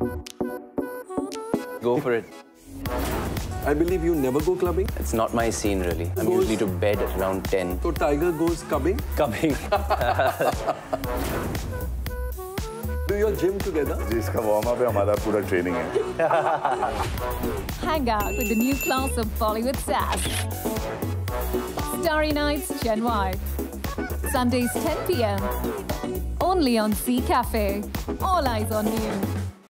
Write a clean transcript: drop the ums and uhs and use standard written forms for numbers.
Go for it. I believe you never go clubbing? It's not my scene, really. I'm usually to bed at around 10. So Tiger goes clubbing? Coming. Do your gym together? जिसका warm up है हमारा पूरा training है. Hang out with the new class of Bollywood sass. Starry Nights Gen Y. Sundays 10 p.m. Only on Sea Cafe. All eyes on you.